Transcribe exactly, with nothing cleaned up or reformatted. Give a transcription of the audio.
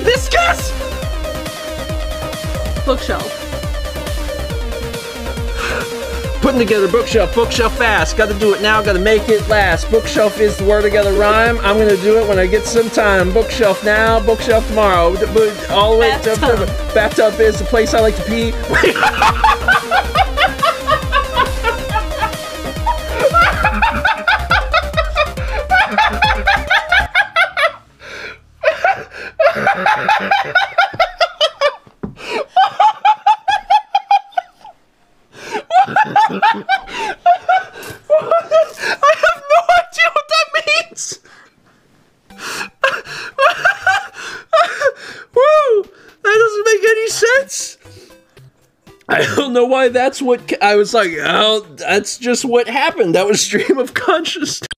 Hibiscus! Bookshelf. Putting together bookshelf, bookshelf fast. Got to do it now, got to make it last. Bookshelf is the word together rhyme. I'm going to do it when I get some time. Bookshelf now, bookshelf tomorrow. All the way Bathtub. to bathtub is the place I like to pee. I have no idea what that means. Woo! That doesn't make any sense. I don't know why that's what I was like. Oh, that's just what happened. That was stream of consciousness.